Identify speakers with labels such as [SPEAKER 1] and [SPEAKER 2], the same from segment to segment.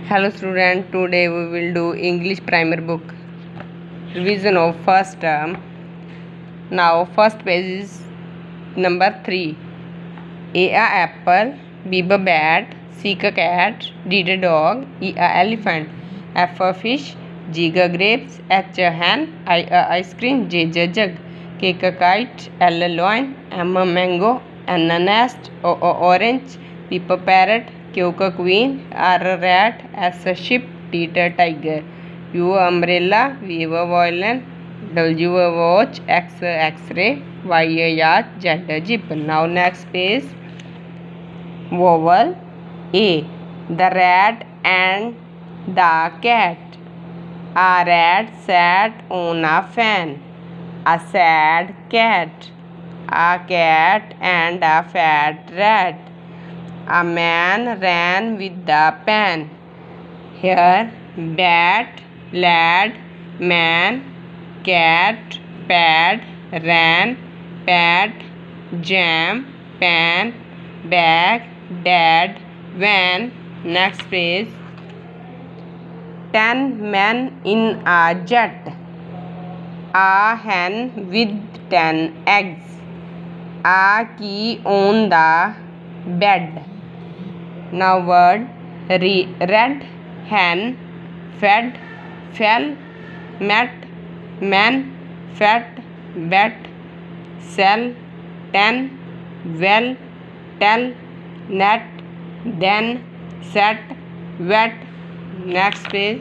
[SPEAKER 1] Hello student, today we will do English primer book revision of first term. Now first page is number 3. A apple, B a bat, C a cat, D a dog, E a elephant, F a fish, G a grapes, H a hen, I a ice cream, J a jug, K a kite, L a lion, M a mango, N a nest, O a orange, P a parrot, Q a queen, R a rat, S a sheep, T a tiger, U a umbrella, V a violin, W a watch, X a x-ray, Y a yacht, Z a jeep. Now next page. Vowel A. The rat and the cat. A rat sat on a fan. A sad cat. A cat and a fat rat. A man ran with the pan. Here, bat, lad, man, cat, pad, ran, pat, jam, pan, bag, dad, van. Next page. 10 men in a jet. A hen with 10 eggs. A key on the bed. Now word red, hen, fed, fell, met, man, fat, bet, sell, 10, well, tell, net, then, set, wet. Next page.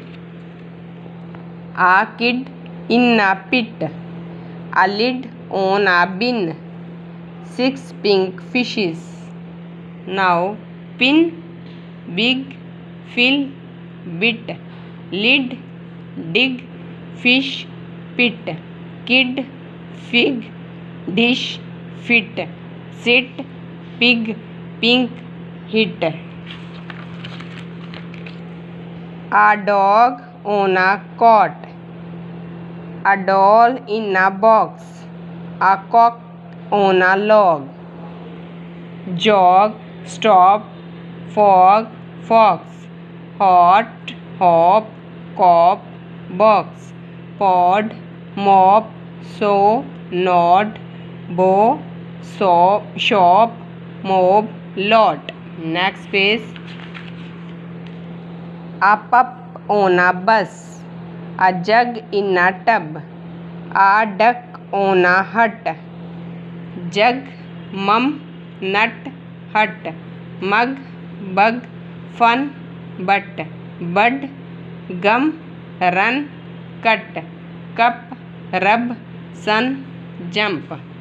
[SPEAKER 1] A kid in a pit. A lid on a bin. 6 pink fishes. Now pin, big, fill, bit, lid, dig, fish, pit, kid, fig, dish, fit, sit, pig, pink, hit. A dog on a cot. A doll in a box. A cock on a log. Jog, stop, fog, fox. Hot, hop, cop, box. Pod, mop, sew, nod, bow, shop, mob, lot. Next page. A pup on a bus. A jug in a tub. A duck on a hut. Jug, mum, nut, hut. Mug, bug, fun, but. Bud, gum, run, cut. Cup, rub, sun, jump.